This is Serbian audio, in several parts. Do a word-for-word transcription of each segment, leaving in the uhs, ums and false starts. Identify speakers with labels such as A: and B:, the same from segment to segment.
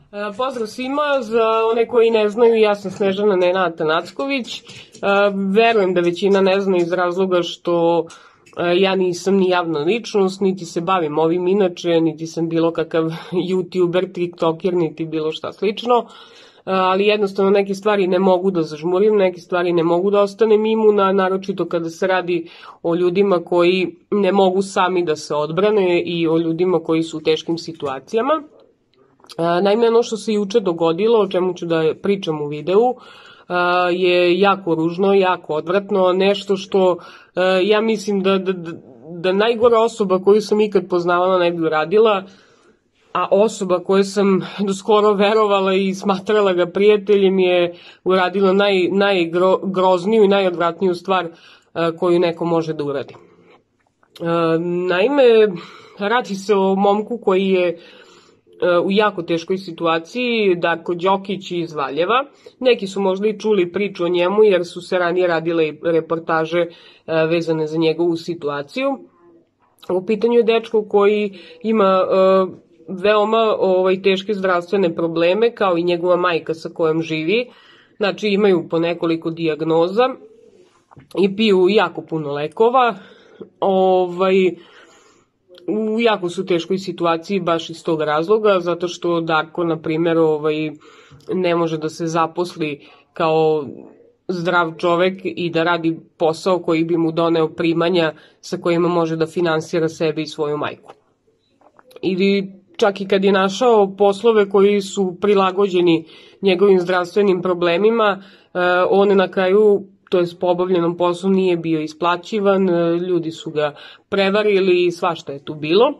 A: Pozdrav svima, za one koji ne znaju, ja sam Snežana Nenada Nacković. Verujem da većina ne zna iz razloga što ja nisam ni javna ličnost, niti se bavim ovim inače, niti sam bilo kakav youtuber, tiktoker, niti bilo šta slično. Ali jednostavno neke stvari ne mogu da zažmurim, neke stvari ne mogu da ostanem imuna, naročito kada se radi o ljudima koji ne mogu sami da se odbrane i o ljudima koji su u teškim situacijama. Naime, ono što se juče dogodilo, o čemu ću da pričam u videu, je jako ružno, jako odvratno, nešto što ja mislim da, da, da najgora osoba koju sam ikad poznavala ne bi uradila, a osoba koju sam doskoro verovala i smatrala ga prijateljem je uradila naj, najgrozniju i najodvratniju stvar koju neko može da uradi. Naime, radi se o momku koji je u jako teškoj situaciji, Darko Đokić iz Valjeva. Neki su možda i čuli priču o njemu jer su se ranije radile i reportaže vezane za njegovu situaciju. U pitanju je dečko koji ima veoma ovaj, teške zdravstvene probleme, kao i njegova majka sa kojom živi. Znači imaju po nekoliko dijagnoza i piju jako puno lekova. Ovaj... U jako su teškoj situaciji baš iz tog razloga, zato što Darko, na primjer, ovaj, ne može da se zaposli kao zdrav čovek i da radi posao koji bi mu doneo primanja sa kojima može da finansira sebe i svoju majku. Ili čak i kad je našao poslove koji su prilagođeni njegovim zdravstvenim problemima, on na kraju, to je po obavljenom poslu, nije bio isplaćivan, ljudi su ga prevarili i svašta je tu bilo.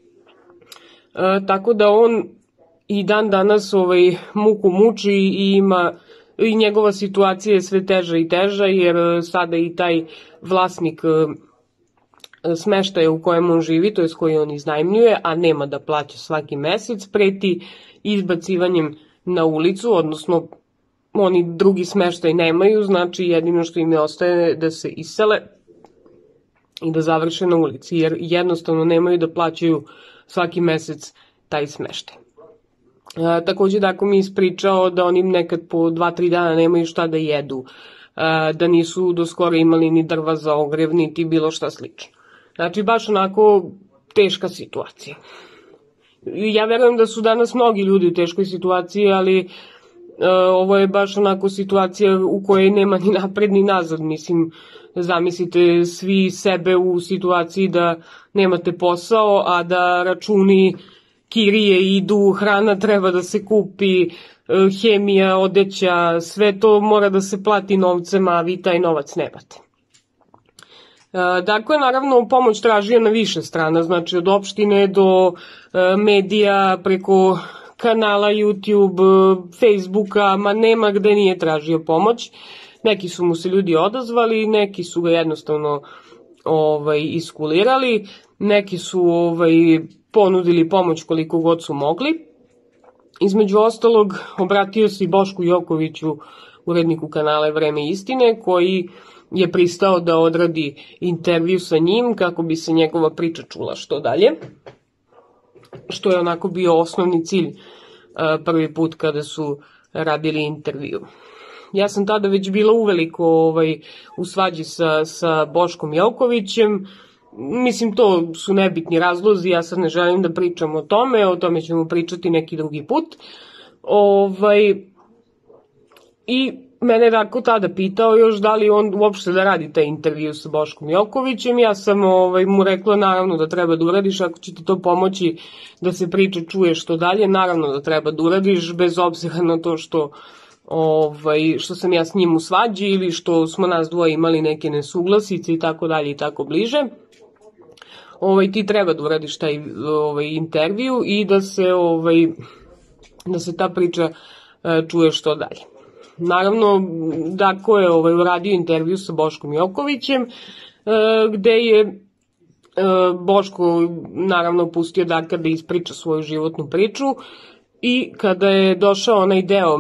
A: E, tako da on i dan danas ovaj, muku muči i ima, i njegova situacija je sve teža i teža, jer sada i taj vlasnik smeštaja u kojem on živi, to je s koji on iznajmljuje, a nema da plaća svaki mesec, preti izbacivanjem na ulicu, odnosno oni drugi smeštaj nemaju, znači jedino što im je ostaje da se isele i da završe na ulici, jer jednostavno nemaju da plaćaju svaki mesec taj smeštaj. E, takođe Darko mi je ispričao da oni nekad po dva tri dana nemaju šta da jedu, e, da nisu do skoro imali ni drva za ogrev, niti bilo šta slično. Znači baš onako teška situacija. Ja verujem da su danas mnogi ljudi u teškoj situaciji, ali ovo je baš onako situacija u kojoj nema ni napred ni nazad. Mislim, zamislite svi sebe u situaciji da nemate posao, a da računi, kirije idu, hrana treba da se kupi, hemija, odeća, sve to mora da se plati novcem, a vi taj novac nemate. Darko je naravno pomoć tražio na više strana, znači od opštine do medija, preko kanala YouTube, Facebooka, ma nema gde nije tražio pomoć. Neki su mu se ljudi odazvali, neki su ga jednostavno ovaj, iskulirali, neki su ovaj, ponudili pomoć koliko god su mogli. Između ostalog, obratio se i Bošku Jokoviću, uredniku kanala Vreme istine, koji je pristao da odradi intervju sa njim kako bi se njegova priča čula što dalje, što je onako bio osnovni cilj prvi put kada su radili intervju. Ja sam tada već bila uveliko ovaj, u svađi sa, sa Boškom Jokovićem. Mislim, to su nebitni razlozi, ja sad ne želim da pričam o tome, o tome ćemo pričati neki drugi put. Ovaj, I mene je Darko tada pitao još da li on uopšte da radi taj intervju sa Boškom Jokovićem. Ja sam ovaj, mu rekla naravno da treba da uradiš, ako će ti to pomoći da se priča čuje što dalje, naravno da treba da uradiš, bez obzira na to što, ovaj, što sam ja s njim u svađi ili što smo nas dvoje imali neke nesuglasice i tako dalje i tako bliže. Ovaj, ti treba da uradiš taj ovaj, intervju i da se, ovaj, da se ta priča čuje što dalje. Naravno, Darko je ovaj, uradio intervju sa Boškom Jokovićem, gde je Boško naravno pustio Darka da ispriča svoju životnu priču i kada je došao onaj deo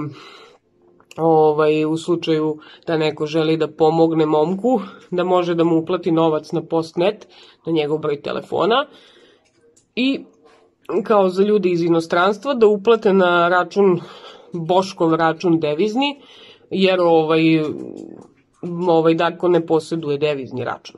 A: ovaj, u slučaju da neko želi da pomogne momku, da može da mu uplati novac na Postnet, na njegov broj telefona, i kao za ljude iz inostranstva da uplate na račun, Boškov račun devizni, jer ovaj, ovaj Darko ne posjeduje devizni račun.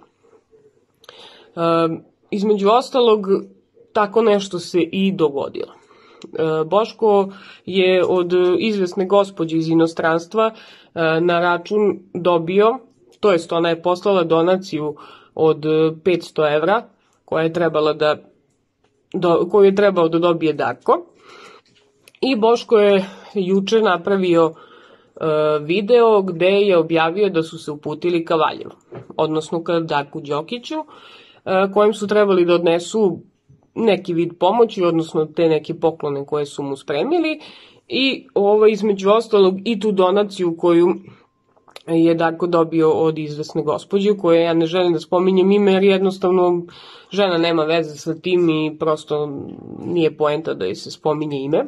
A: E, između ostalog, tako nešto se i dogodilo. E, Boško je od izvesne gospođe iz inostranstva e, na račun dobio, to jest ona je poslala donaciju od petsto evra, koja je trebala da, do, koju je trebao da dobije Darko. I Boško je juče napravio e, video gde je objavio da su se uputili ka Valjevu, odnosno ka Darku Đokiću, e, kojem su trebali da odnesu neki vid pomoći, odnosno te neke poklone koje su mu spremili i ovo između ostalog i tu donaciju koju je Darko dobio od izvesne gospođe, koje ja ne želim da spominjem ime, jer jednostavno žena nema veze sa tim i prosto nije poenta da joj se spominje ime.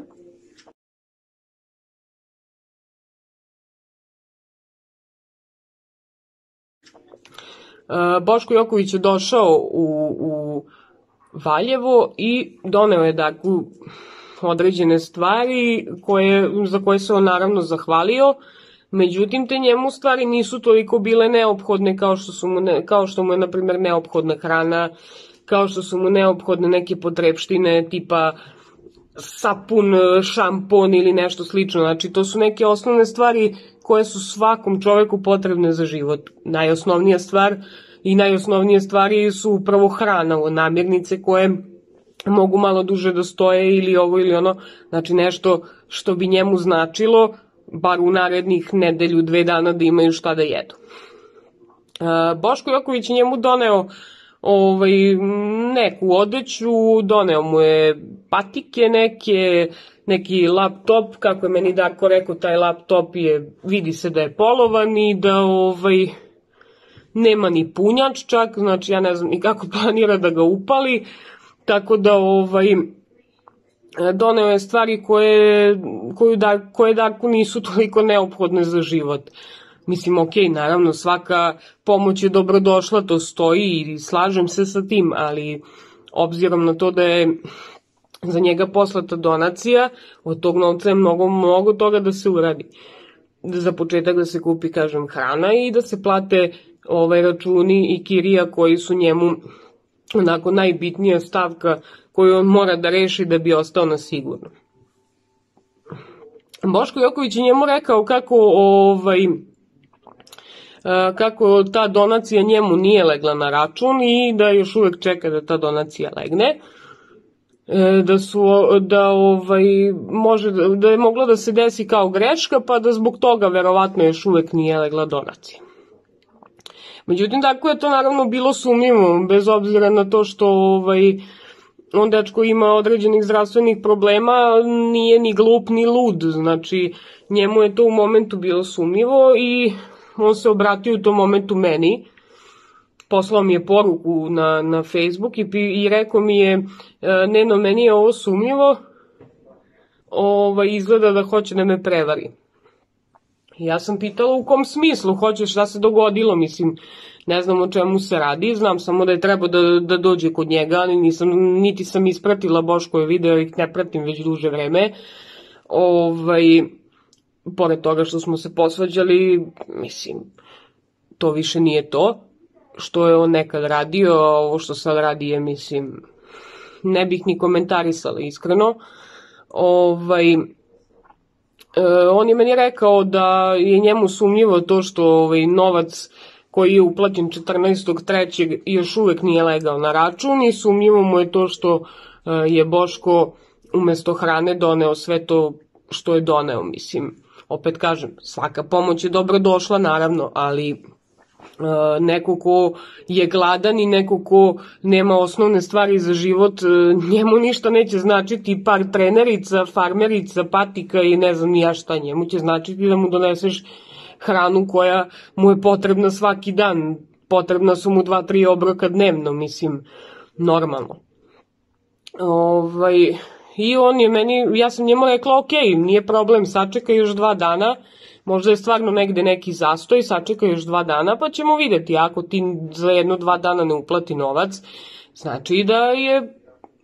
A: Boško Joković je došao u, u Valjevo i doneo je Darku određene stvari koje, za koje se on naravno zahvalio. Međutim, te njemu stvari nisu toliko bile neophodne kao što, su mu ne, kao što mu je, na primjer, neophodna hrana, kao što su mu neophodne neke potrepštine tipa sapun, šampon ili nešto slično. Znači, to su neke osnovne stvari koje su svakom čoveku potrebne za život. Najosnovnija stvar i najosnovnije stvari su upravo hrana, namirnice koje mogu malo duže da stoje ili ovo ili ono. Znači, nešto što bi njemu značilo bar u narednih nedelju, dve dana da imaju šta da jedu. Boško Joković je njemu doneo ovaj, neku odeću, doneo mu je patike neke, neki laptop, kako je meni Darko rekao, taj laptop je, vidi se da je polovan i da ovaj, nema ni punjač čak, znači ja ne znam ni kako planira da ga upali, tako da ovaj, doneo je stvari koje, koju Dar, koje Darku nisu toliko neophodne za život. Mislim, ok, naravno, svaka pomoć je dobrodošla, to stoji i slažem se sa tim, ali obzirom na to da je za njega poslata donacija, od tog novca je mnogo, mnogo toga da se uradi. Za početak da se kupi, kažem, hrana i da se plate ovaj, računi i kirija koji su njemu onako najbitnija stavka koju on mora da reši da bi ostao na sigurno. Boško Joković je njemu rekao kako ovaj, kako ta donacija njemu nije legla na račun i da još uvek čeka da ta donacija legne, da su da ovaj može da je moglo da se desi kao greška, pa da zbog toga verovatno još uvek nije legla donacija. Međutim, tako je to naravno bilo sumnjivo, bez obzira na to što ovaj on dečko ima određenih zdravstvenih problema, nije ni glup ni lud, znači njemu je to u momentu bilo sumnjivo i on se obratio u tom momentu meni, poslao mi je poruku na, na Facebook i, i rekao mi je, Neno, meni je ovo sumnjivo, ovaj, izgleda da hoće da me prevari. Ja sam pitala u kom smislu, hoćeš, šta se dogodilo, mislim, ne znam o čemu se radi, znam samo da je trebao da, da dođe kod njega, ali nisam, niti sam ispratila Boškove video, ih ne pratim već duže vreme. Ovaj, pored toga što smo se posvađali, mislim, to više nije to što je on nekad radio, a ovo što sad radi je, mislim, ne bih ni komentarisala iskreno. Ovaj, e, on je meni rekao da je njemu sumnjivo to što ovaj, novac koji je uplaćen četrnaestog trećeg još uvek nije legao na račun i sumnjivo mu je to što e, je Boško umesto hrane doneo sve to što je doneo, mislim. Opet kažem, svaka pomoć je dobro došla, naravno, ali e, neko ko je gladan i neko ko nema osnovne stvari za život, e, njemu ništa neće značiti par trenerica, farmerica, patika i ne znam ni ja šta, njemu će značiti da mu doneseš hranu koja mu je potrebna svaki dan, potrebna su mu dva, tri obroka dnevno, mislim, normalno. Ovaj... I on je meni, ja sam njemu rekla, ok, nije problem, sačekaj još dva dana, možda je stvarno negde neki zastoj, sačekaj još dva dana, pa ćemo videti, ako ti za jedno dva dana ne uplati novac, znači da je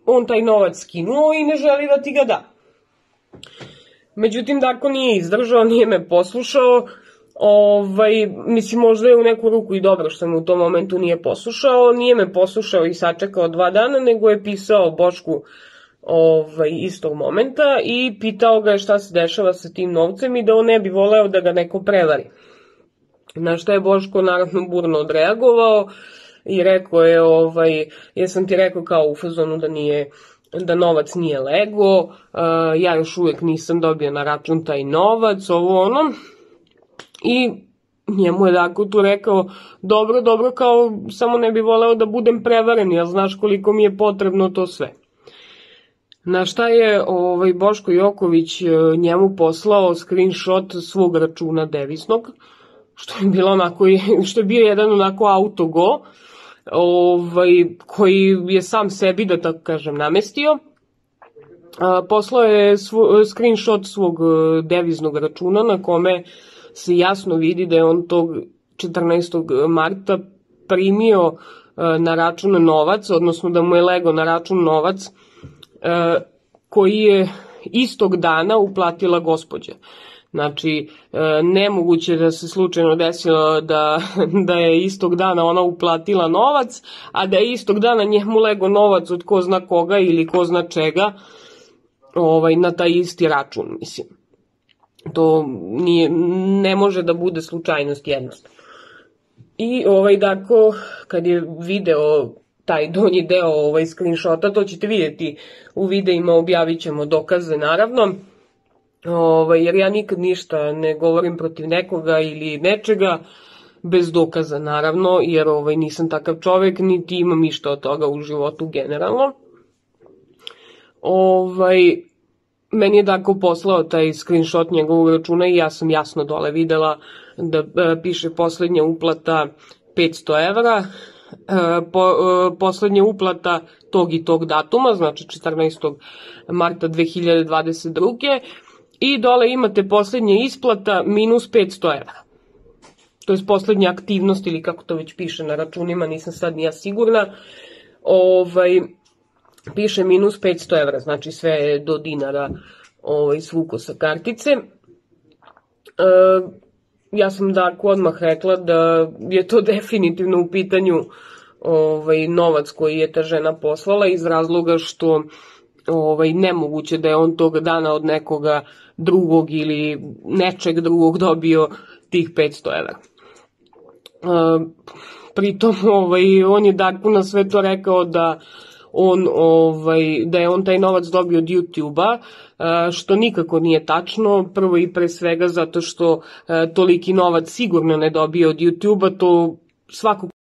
A: on taj novac skinuo i ne želi da ti ga da. Međutim, Darko nije izdržao, nije me poslušao, ovaj, mislim, možda je u neku ruku i dobro što me u tom momentu nije poslušao, nije me poslušao i sačekao dva dana, nego je pisao Bošku ovaj, istog momenta i pitao ga je šta se dešava sa tim novcem i da on ne bi voleo da ga neko prevari. Na što je Boško naravno burno odreagovao i rekao je, ovaj, jesam ti rekao kao u fazonu da nije, da novac nije lego, uh, ja još uvijek nisam dobio na račun taj novac, ovo ono. I njemu je Darko tu rekao, dobro, dobro, kao samo ne bi voleo da budem prevaren, jer znaš koliko mi je potrebno to sve. Na šta je ovaj, Boško Joković njemu poslao screenshot svog računa deviznog, što je bilo onako, što je bio jedan onako autogo, ovaj, koji je sam sebi, da tako kažem, namestio. Poslao je svo, screenshot svog deviznog računa na kome se jasno vidi da je on tog četrnaestog marta primio na račun novac, odnosno da mu je lego na račun novac koji je istog dana uplatila gospođa. Znači, nemoguće da se slučajno desilo da, da je istog dana ona uplatila novac, a da je istog dana njemu lego novac od ko zna koga ili ko zna čega ovaj, na taj isti račun, mislim. To nije, ne može da bude slučajnost jednostavno. I ovaj Darko, kad je video taj donji deo ovaj screenshota, to ćete vidjeti u videima, objavit ćemo dokaze naravno, ovaj, jer ja nikad ništa ne govorim protiv nekoga ili nečega bez dokaza naravno, jer ovaj, nisam takav čovek, niti imam ništa od toga u životu generalno. Ovaj... Meni je Darko poslao taj screenshot njegovog računa i ja sam jasno dole videla da e, piše poslednja uplata petsto evra, e, po, e, poslednja uplata tog i tog datuma, znači četrnaestog marta dve hiljade dvadeset druge. I dole imate poslednja isplata minus petsto evra. To je poslednja aktivnost ili kako to već piše na računima, nisam sad nija sigurna. Ovaj... Piše minus petsto evra, znači sve do dinara ovaj, svuko sa kartice. E, ja sam Darku odmah rekla da je to definitivno u pitanju ovaj, novac koji je ta žena poslala iz razloga što ovaj, nemoguće da je on tog dana od nekoga drugog ili nečeg drugog dobio tih petsto evra. E, pritom ovaj, on je Darku na sve to rekao da On, ovaj, da je on taj novac dobio od YouTube-a, što nikako nije tačno, prvo i pre svega zato što toliki novac sigurno ne dobio od YouTube-a, to svako